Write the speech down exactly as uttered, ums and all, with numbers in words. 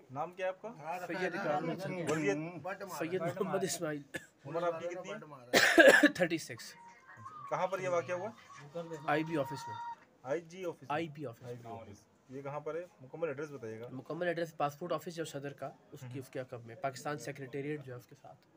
नाम क्या है आपका? सैयद वसीयत सैयद मोहम्मद इस्माइल। उम्र आपकी कितनी है? Thirty six. कहाँ पर ये वाक़या हुआ? आई बी ऑफिस में। I G office? I B office में। ऑफिस ये कहाँ पर है? मुकम्मल एड्रेस बताइएगा। मुकम्मल एड्रेस पासपोर्ट ऑफिस जो सदर का उसकी उसके अकब में, पाकिस्तान सेक्रेटेरिएट जो है उसके साथ।